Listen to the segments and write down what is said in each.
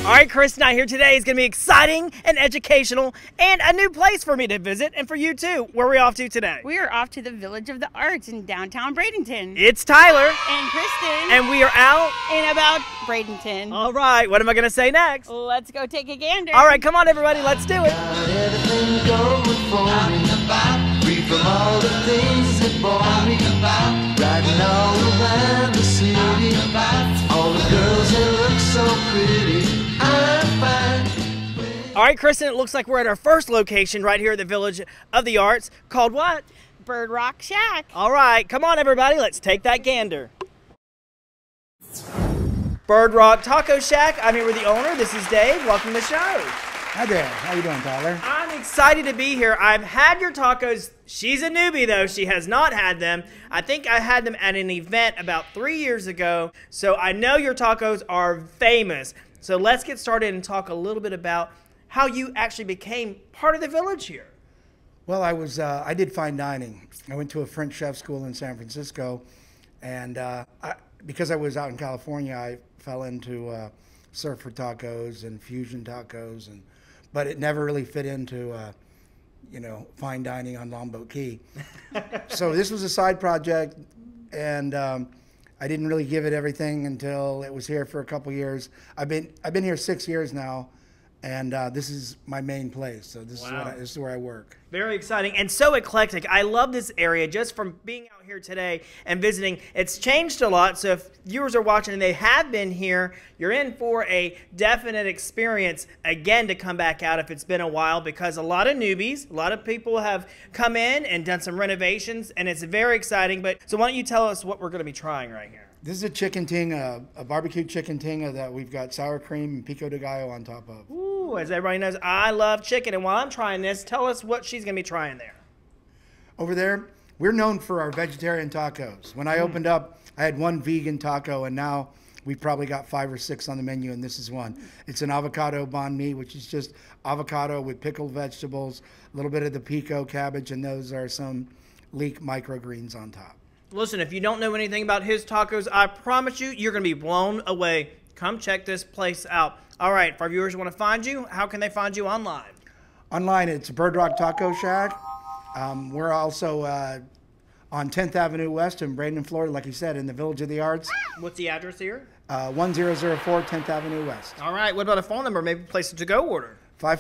All right, Chris and I here today is going to be exciting and educational and a new place for me to visit and for you too. Where are we off to today? We are off to the Village of the Arts in downtown Bradenton. It's Tyler. And Kristen. And we are out and about Bradenton. All right, what am I going to say next? Let's go take a gander. All right, come on everybody, let's do it. Everything going for me, free from all the things that bore me, riding all around the city, all the girls that look so pretty, I'm fine. All right, Kristen, it looks like we're at our first location right here at the Village of the Arts, called what? Bird Rock Shack. All right, come on everybody, let's take that gander. Bird Rock Taco Shack, I'm here with the owner. This is Dave, welcome to the show. Hi there, how you doing, Tyler? I'm excited to be here. I've had your tacos. She's a newbie though, she has not had them. I think I had them at an event about 3 years ago, so I know your tacos are famous. So let's get started and talk a little bit about how you actually became part of the village here. Well, I did fine dining. I went to a French chef school in San Francisco, and because I was out in California, I fell into surf for tacos and fusion tacos, but it never really fit into fine dining on Longboat Key. So this was a side project, and I didn't really give it everything until it was here for a couple years. I've been here 6 years now, and this is my main place. So this is where I work. Very exciting and so eclectic. I love this area just from being out here today and visiting. It's changed a lot, so if viewers are watching and they have been here, you're in for a definite experience again to come back out if it's been a while, because a lot of newbies, a lot of people have come in and done some renovations, and it's very exciting. But so why don't you tell us what we're going to be trying right here? This is a chicken tinga, a barbecue chicken tinga that we've got sour cream and pico de gallo on top of. Ooh, as everybody knows, I love chicken. And while I'm trying this, tell us what she's going to be trying there. Over there, we're known for our vegetarian tacos. When I opened up, I had one vegan taco, and now we've probably got 5 or 6 on the menu, and this is one. It's an avocado banh mi, which is just avocado with pickled vegetables, a little bit of the pico cabbage, and those are some leek microgreens on top. Listen, if you don't know anything about his tacos, I promise you, you're going to be blown away. Come check this place out. All right, if our viewers want to find you, how can they find you online? Online, it's Bird Rock Taco Shack. We're also on 10th Avenue West in Bradenton, Florida, like you said, in the Village of the Arts. What's the address here? 1004 10th Avenue West. All right, what about a phone number, maybe place a to-go order?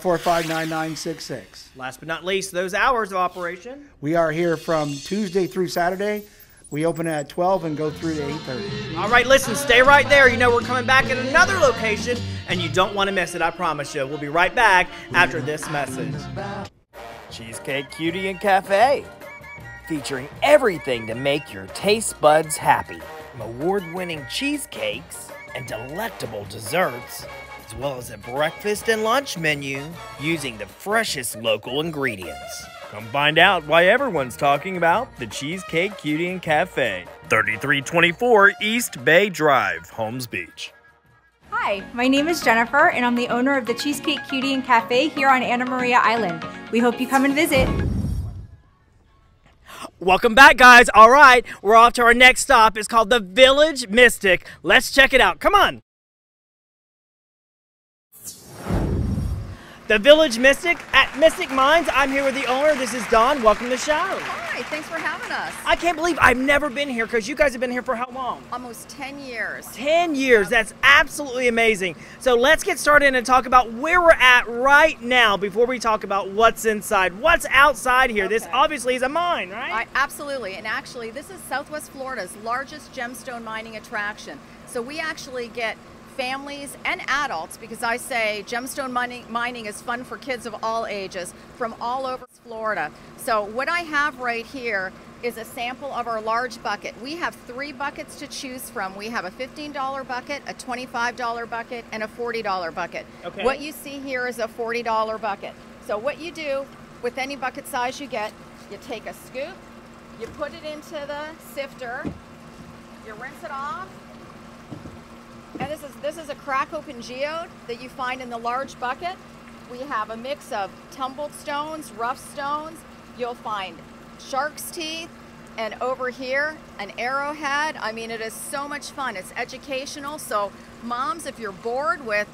545-9966. Last but not least, those hours of operation. We are here from Tuesday through Saturday. We open at 12 and go through to 8:30. All right, listen, stay right there. You know we're coming back at another location, and you don't want to miss it, I promise you. We'll be right back after this message. Cheesecake Cutie and Cafe, featuring everything to make your taste buds happy. From award-winning cheesecakes and delectable desserts, as well as a breakfast and lunch menu using the freshest local ingredients. Come find out why everyone's talking about the Cheesecake Cutie and Cafe. 3324 East Bay Drive, Holmes Beach. Hi, my name is Jennifer, and I'm the owner of the Cheesecake Cutie and Cafe here on Anna Maria Island. We hope you come and visit. Welcome back, guys. All right, we're off to our next stop. It's called the Village Mystic. Let's check it out. Come on. The Village Mystic at Mystic Minds. I'm here with the owner. This is Dawn. Welcome to the show. Hi, thanks for having us. I can't believe I've never been here, because you guys have been here for how long? Almost 10 years. 10 years. That's absolutely amazing. So let's get started and talk about where we're at right now before we talk about what's inside. What's outside here? Okay. This obviously is a mine, right? Absolutely. And actually, this is Southwest Florida's largest gemstone mining attraction. So we actually get families and adults, because I say gemstone mining is fun for kids of all ages from all over Florida. So what I have right here is a sample of our large bucket. We have 3 buckets to choose from. We have a $15 bucket, a $25 bucket, and a $40 bucket. Okay. What you see here is a $40 bucket. So what you do with any bucket size you get, you take a scoop, you put it into the sifter, you rinse it off. And this is a crack open geode that you find in the large bucket. We have a mix of tumbled stones, rough stones. You'll find shark's teeth, and over here, an arrowhead. I mean, it is so much fun. It's educational. So moms, if you're bored with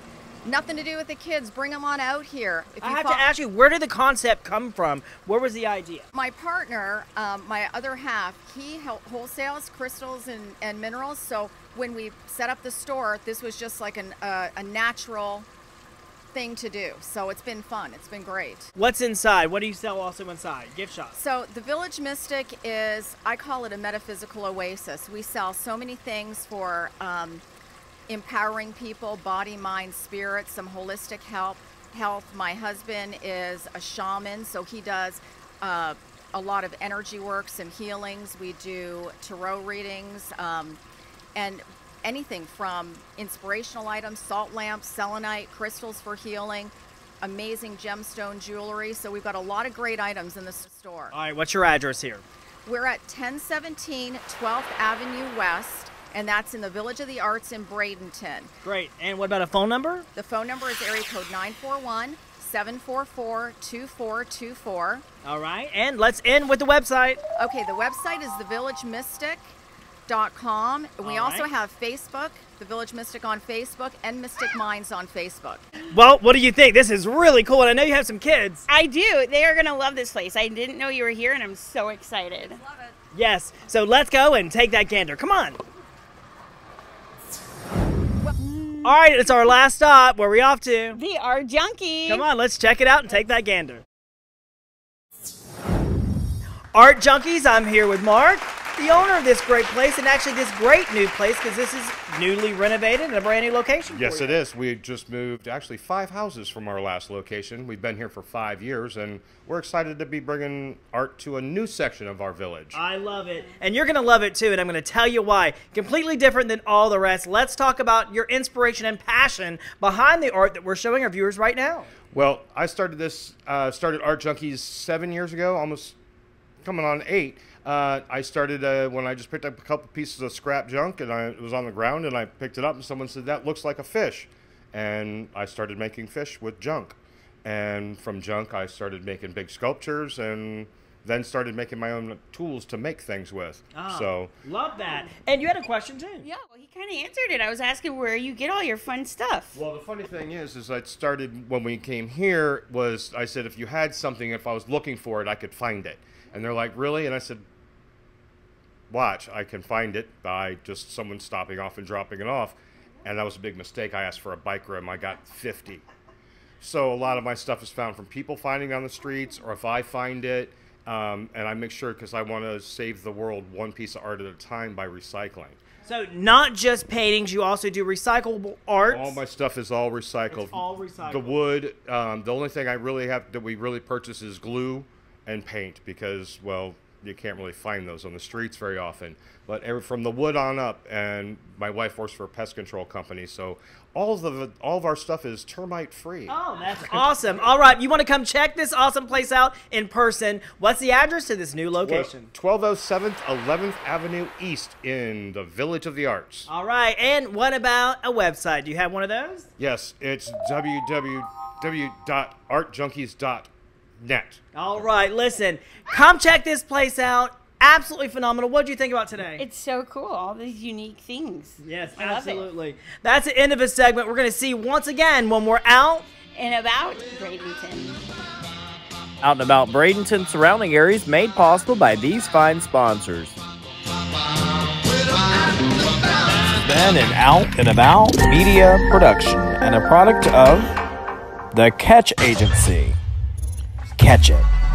Nothing to do with the kids. Bring them on out here. If I you have to ask you, where did the concept come from? Where was the idea? My partner, my other half, he wholesales crystals and minerals. So when we set up the store, this was just like a natural thing to do. So it's been fun. It's been great. What's inside? What do you sell also inside? Gift shop. So the Village Mystic is, I call it a metaphysical oasis. We sell so many things for empowering people, body, mind, spirit, some holistic health. My husband is a shaman, so he does a lot of energy work, some healings. We do tarot readings, and anything from inspirational items, salt lamps, selenite, crystals for healing, amazing gemstone jewelry. So we've got a lot of great items in the store. All right, what's your address here? We're at 1017 12th Avenue West, and that's in the Village of the Arts in Bradenton. Great. And what about a phone number? The phone number is area code 941-744-2424. All right, and let's end with the website. Okay, the website is thevillagemystic.com. We also have Facebook, The Village Mystic on Facebook, and Mystic Minds on Facebook. Well, what do you think? This is really cool, and I know you have some kids. I do. They are going to love this place. I didn't know you were here, and I'm so excited. Love it. Yes, so let's go and take that gander. Come on. All right, it's our last stop. Where are we off to? The Art Junkie. Come on, let's check it out and take that gander. Art Junkies, I'm here with Mark, the owner of this great place, and actually this great new place because this is newly renovated and a brand new location. Yes, it is. We just moved actually 5 houses from our last location. We've been here for 5 years, and we're excited to be bringing art to a new section of our village. I love it. And you're going to love it too, and I'm going to tell you why. Completely different than all the rest. Let's talk about your inspiration and passion behind the art that we're showing our viewers right now. Well, I started started Art Junkies 7 years ago, almost coming on 8. I started when I just picked up a couple pieces of scrap junk, and it was on the ground, and I picked it up, and someone said, that looks like a fish. And I started making fish with junk. And from junk, I started making big sculptures, and then started making my own tools to make things with. Oh, so love that. And you had a question too. Yeah, well, he kind of answered it. I was asking where you get all your fun stuff. Well, the funny thing is I started when we came here was I said, if you had something, if I was looking for it, I could find it. And they're like, really? And I said, watch, I can find it by just someone stopping off and dropping it off. And that was a big mistake. I asked for a bike rim. I got 50. So a lot of my stuff is found from people finding it on the streets, or if I find it, and I make sure because I want to save the world one piece of art at a time by recycling. So not just paintings, you also do recyclable art. All my stuff is all recycled. It's all recycled. The wood, the only thing I really have that we really purchase is glue and paint because, well, you can't really find those on the streets very often. But from the wood on up, and my wife works for a pest control company, so all of our stuff is termite free. Oh, that's awesome. All right, you want to come check this awesome place out in person. What's the address to this new location? 1207th 11th Avenue East in the Village of the Arts. All right, and what about a website? Do you have one of those? Yes, it's www.artjunkies.net. All right, listen, come check this place out. Absolutely phenomenal. What did you think about today? It's so cool, all these unique things. Yes, I love it. absolutely. That's the end of this segment. We're going to see once again when we're out And about Bradenton. Out and About Bradenton surrounding areas made possible by these fine sponsors. Been an Out and About media production and a product of The Catch Agency. Catch it.